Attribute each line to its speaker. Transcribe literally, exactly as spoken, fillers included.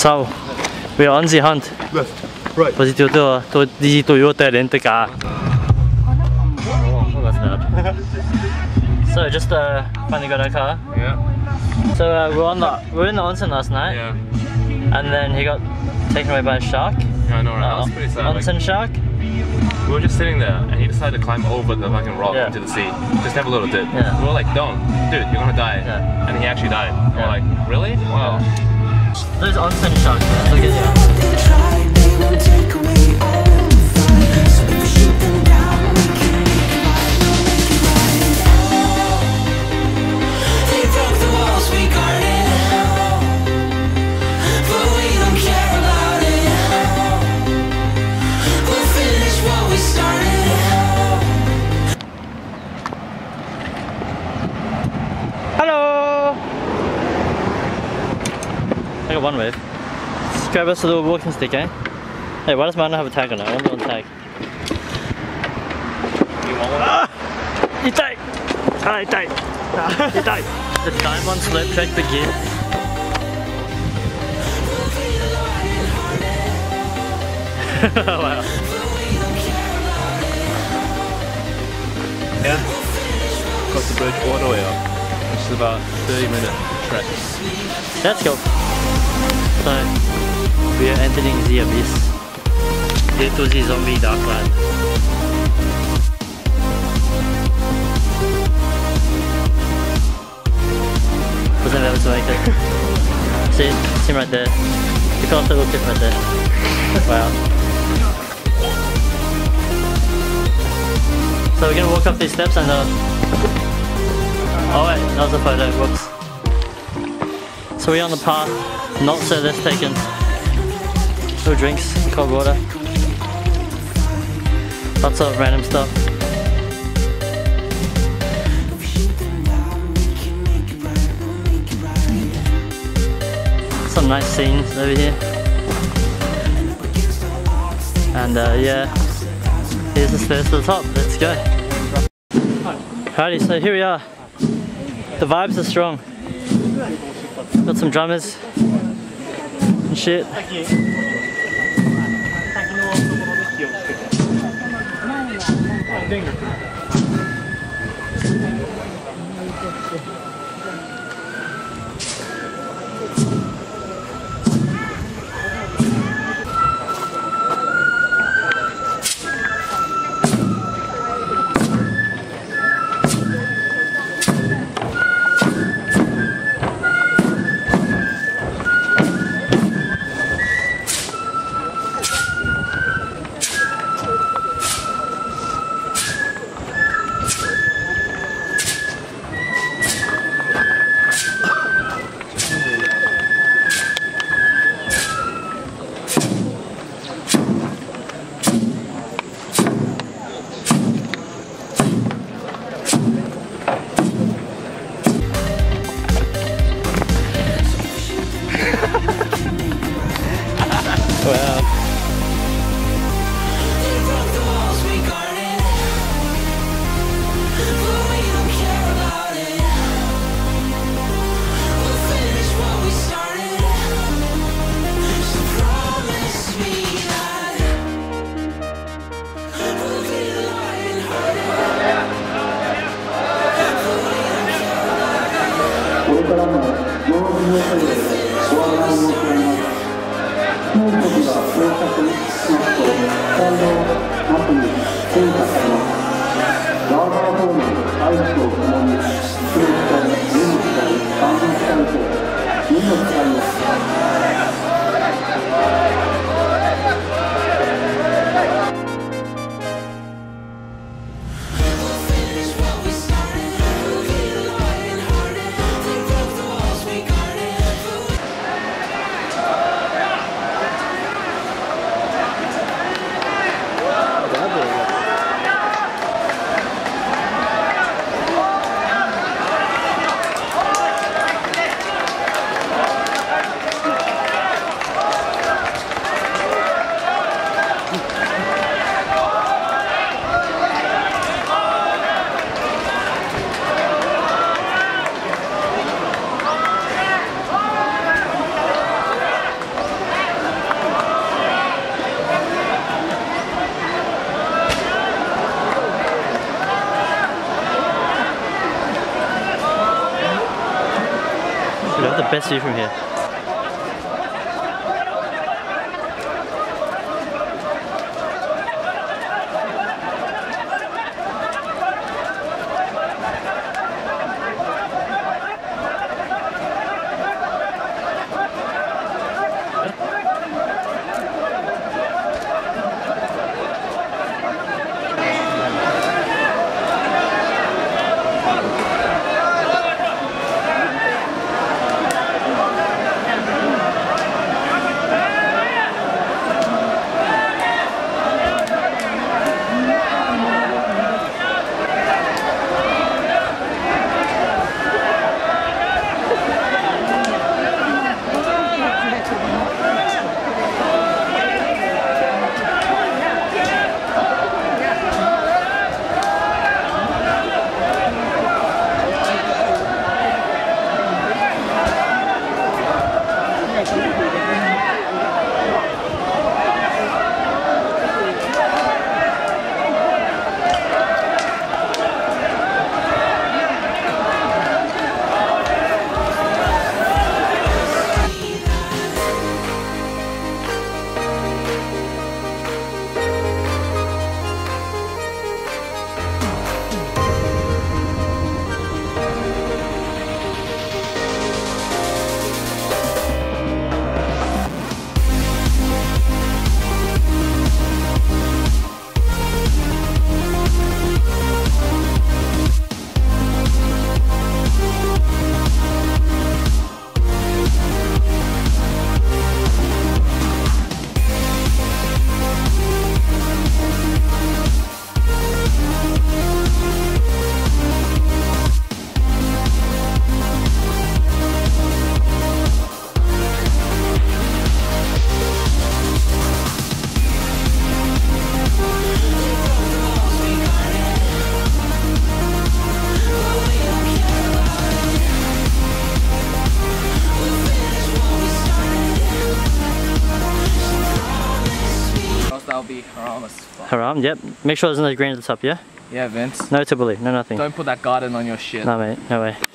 Speaker 1: So, we are on the hunt.
Speaker 2: Left, right.
Speaker 1: Positivo to the Toyota rent-a-car. Oh, that's not. So just uh, finally got our car.
Speaker 2: Yeah.
Speaker 1: So uh, we're on the we were in the onsen last night.
Speaker 2: Yeah.
Speaker 1: And then he got taken away by a shark.
Speaker 2: Yeah, I know, right?
Speaker 1: Uh,
Speaker 2: That was pretty sad.
Speaker 1: Onsen
Speaker 2: Like,
Speaker 1: shark.
Speaker 2: we were just sitting there, and he decided to climb over the fucking rock
Speaker 1: Yeah.
Speaker 2: into the sea. Just have a little dip.
Speaker 1: Yeah.
Speaker 2: We were like, don't, dude, you're gonna die.
Speaker 1: Yeah.
Speaker 2: And he actually died. And
Speaker 1: Yeah.
Speaker 2: we're like, really? Wow.
Speaker 1: Those onsen sharks, man. Look at you. I got one wave. Let's grab us a little walking stick, eh? Hey, why does mine not have a tag on it? I want the one tag.
Speaker 2: You want one?
Speaker 1: Ah! Itai! Ah, itai! Itai! The Daimon Slope trek begins. Wow.
Speaker 2: Yeah. Across the bridge all the way up. Which is about thirty minute trek.
Speaker 1: Let's go. So, we are entering the abyss. Into the zombie darkland. Wasn't able to make it. See, see him right there. You can also look at him right there. Wow. So we're gonna walk up these steps and uh oh wait, that was a photo, whoops. So we're on the path, not so less taken. No drinks, cold water. Lots of random stuff. Some nice scenes over here. And uh, yeah, here's the stairs to the top, let's go. Alrighty, so here we are. The vibes are strong. Got some drummers and shit. Wow. You have the best view from here. Haram, yep. Make sure there's no green at the top, yeah?
Speaker 2: Yeah, Vince.
Speaker 1: No tabbouleh, no nothing.
Speaker 2: Don't put that garden on your shit.
Speaker 1: No, mate, no way.